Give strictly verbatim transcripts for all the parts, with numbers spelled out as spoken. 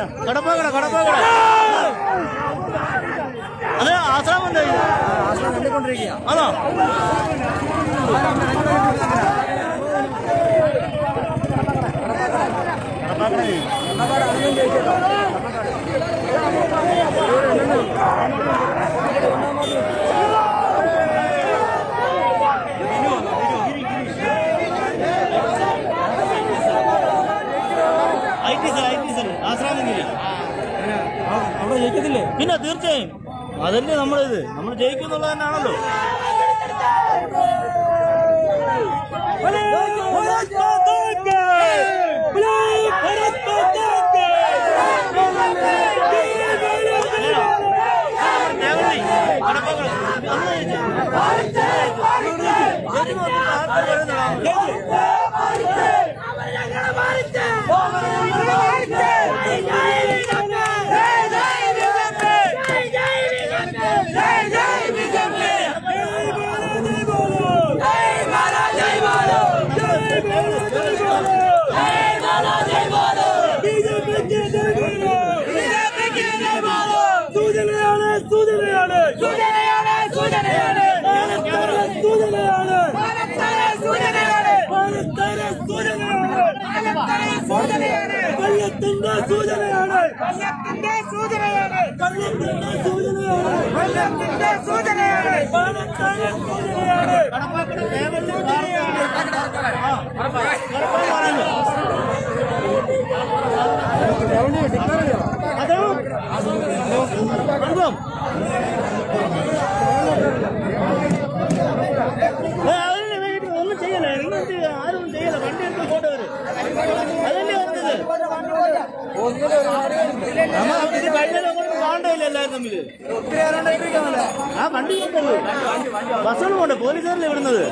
കടപ്പാക്കട കടപ്പാക്കട അത് ആശ്രമം എന്തായി ആശ്രമം കണ്ടുകൊണ്ടിരിക്കുക അതോ അവിടെ ജയിക്കത്തില്ലേ പിന്നെ തീർച്ചയായും അതല്ലേ നമ്മളിത് നമ്മൾ ജയിക്കുന്നുള്ളത് തന്നെയാണല്ലോ കള്ളത്തിന്റെ സൂചനയാണ് കള്ളത്തിന്റെ സൂചനയാണ് കള്ളത്തിന്റെ സൂചനയാണ് കള്ളത്തിന്റെ സൂചനയാണ് പാലക്കാട് സൂചനയാണ് ഒന്നും ചെയ്യല ആരും ചെയ്യല വണ്ടി എടുത്ത് ഫോട്ടോ വരും അതല്ലേ പറഞ്ഞത് ഇത് കഴിഞ്ഞാൽ അങ്ങോട്ട് കാണണ്ടയില്ല എല്ലാവരും തമ്മില് ആ വണ്ടി കൊണ്ടല്ലോ ബസ്സുകൾ കൊണ്ട് പോലീസുകാരല്ലേ വിടുന്നത്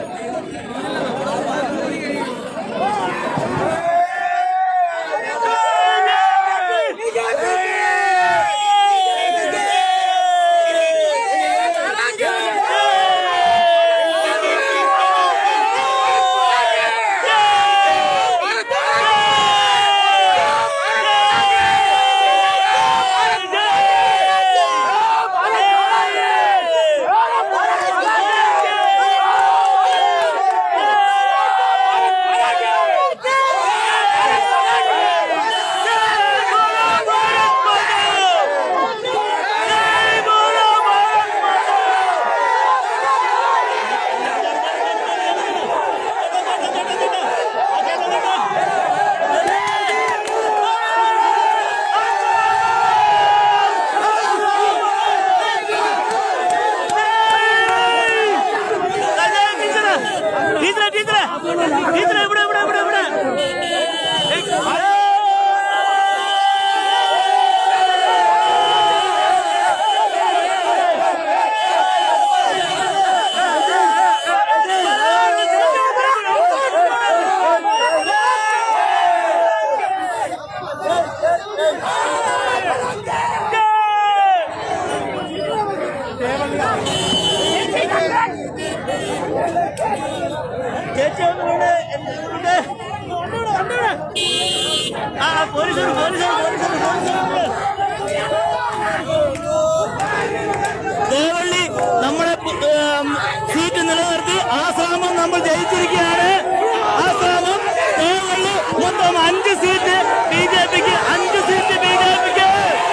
ദേവള്ളി നമ്മുടെ സീറ്റ് നിലനിർത്തി ആശ്രമം നമ്മൾ ജയിച്ചിരിക്കുകയാണ്. ആശ്രമം ദേവള്ളി മൊത്തം അഞ്ച് സീറ്റ് ബി ജെ പിക്ക്, അഞ്ച് സീറ്റ് ബി ജെ പിക്ക്.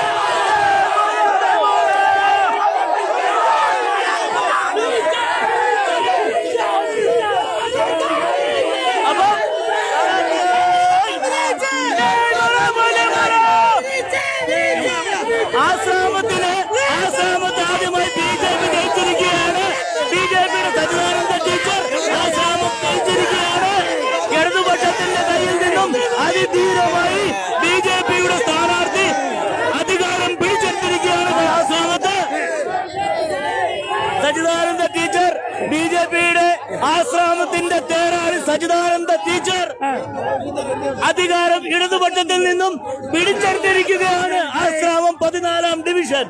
ആശ്രമത്തിന് ആശ്രമത്തെ ആദ്യമായി ബി ജെ പി ജയിച്ചിരിക്കുകയാണ്. ബി ജെ പിയുടെ സച്ചിദാനന്ദ ടീച്ചർ ആശ്രമം ജയിച്ചിരിക്കുകയാണ്. ഇടതുപക്ഷത്തിന്റെ കയ്യിൽ നിന്നും അതിധീരമായി ബി ജെ പിയുടെ സ്ഥാനാർത്ഥി അധികാരം പിടിച്ചെടുത്തിരിക്കുകയാണ്. ആശ്രമത്ത് സച്ചിദാനന്ദ ടീച്ചർ ബി ജെ പിയുടെ ആശ്രമത്തിന്റെ തേരാളി സച്ചിദാനന്ദ ടീച്ചർ അധികാരം ഇടതുപക്ഷത്തിൽ നിന്നും പിടിച്ചെടുത്തിരിക്കുകയാണ്. ആശ്രമം പതിനാലാം ഡിവിഷൻ.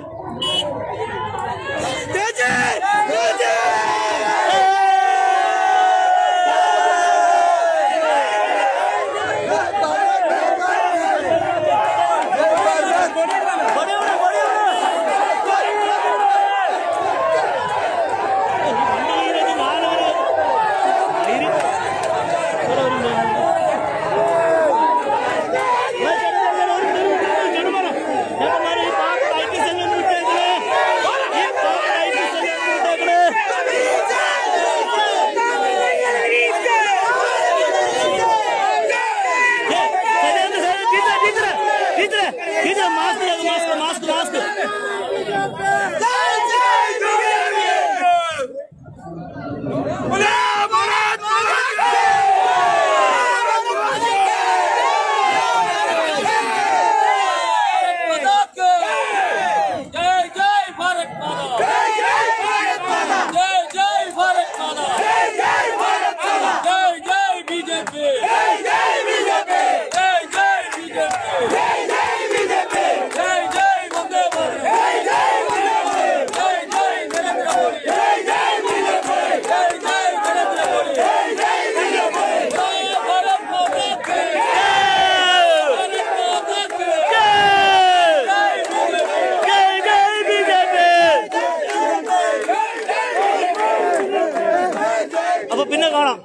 അപ്പൊ പിന്നെ കാണാം.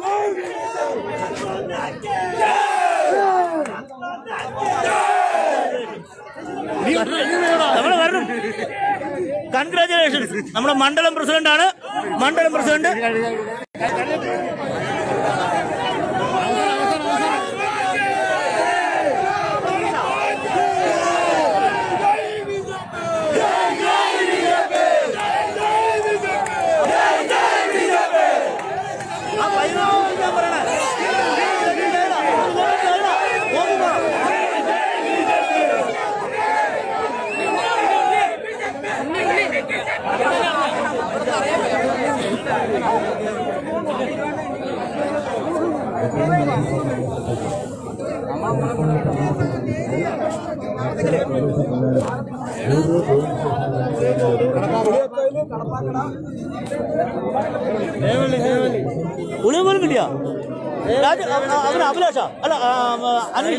നമ്മള് വരണം. കൺഗ്രാജുലേഷൻസ്. നമ്മുടെ മണ്ഡലം പ്രസിഡന്റ് ആണ്. മണ്ഡലം പ്രസിഡന്റ് ഉളിയ പോലും കിട്ടിയ അവന് അഭിലാഷ അല്ല അനിൽ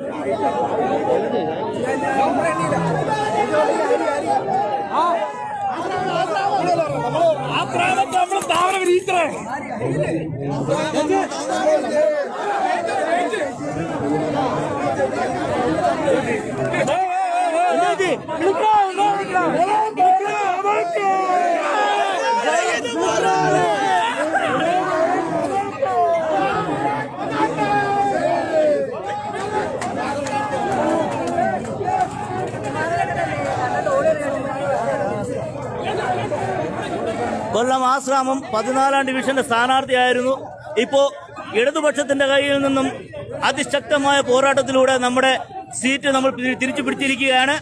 ആ പ്രായത്തിൽ നമ്മൾ താവര വിരിയിച്ചേ കൊല്ലം ആശ്രാമം പതിനാലാം ഡിവിഷന്റെ സ്ഥാനാർത്ഥിയായിരുന്നു. ഇപ്പോ ഇടതുപക്ഷത്തിന്റെ കയ്യിൽ നിന്നും അതിശക്തമായ പോരാട്ടത്തിലൂടെ നമ്മുടെ സീറ്റ് നമ്മൾ തിരിച്ചു പിടിച്ചിരിക്കുകയാണ്.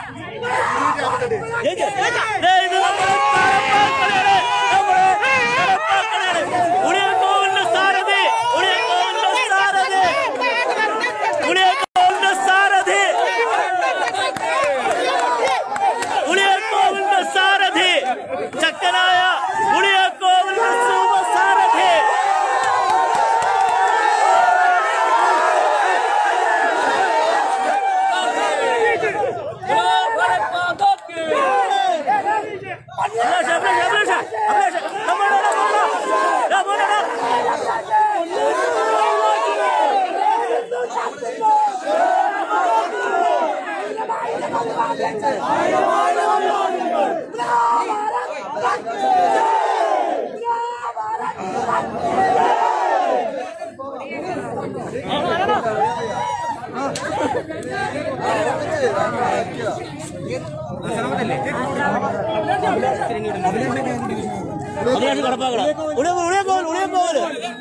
ഉളിയക്കോവിലിന്റെ സാരഥി ഉളിയക്കോവിലിന്റെ സാരഥി ഉളിയക്കോവിലിന്റെ സാരഥി ഉളിയക്കോവിലിന്റെ സാരഥി ചക്കനായ ഉളിയക്കോവിലിന്റെ സാരഥി അഭിലാഷ് കടപ്പാക്കട ഉളിയക്കോവിൽ ഉളിയക്കോവിൽ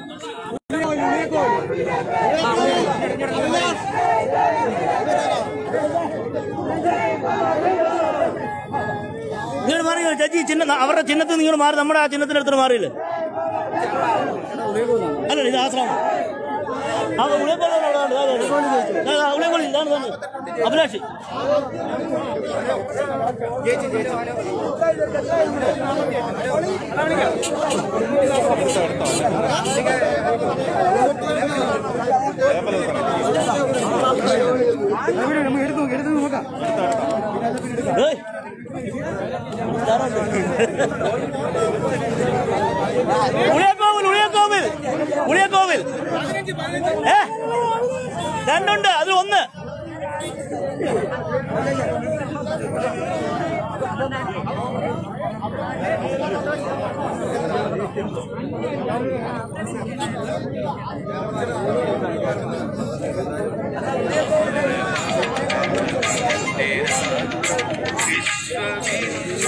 നിങ്ങൾ മാറി ചേച്ചി ചിഹ്നം അവരുടെ ചിഹ്നത്തിൽ നിങ്ങൾ മാറി നമ്മുടെ ആ ചിഹ്നത്തിന്റെ അടുത്ത് മാറിയില്ലേ? അല്ലല്ല ഇത് ആശ്രമം. ആ ഉളിയക്കോളി ഉളിയക്കോളി ഇതാണ് അഭിലാഷ്. ഉളിയക്കോവിൽ ഉളിയക്കോവിൽ ഉളിയക്കോവിൽ ഏ രണ്ടുണ്ട്, അതിൽ ഒന്ന് विश्व